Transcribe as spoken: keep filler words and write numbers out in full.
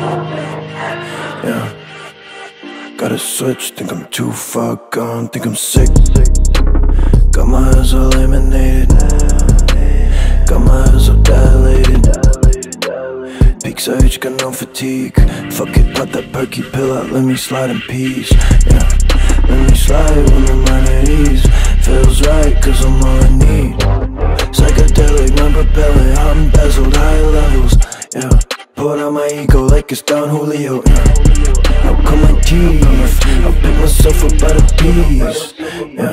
Yeah. Gotta switch, think I'm too far gone, think I'm sick. Got my eyes all laminated, got my eyes all dilated. Peak surge, got no fatigue. Fuck it, pop that perky pill out, let me slide in peace. Yeah, let me slide when I'm at ease. Feels right, cause I'm all I need. Psychedelic, non propelling, hot embezzled, high levels. Yeah, pour out my ego like it's Don Julio. Yeah, I'll cut my teeth, I'll pick myself up by the piece. Yeah,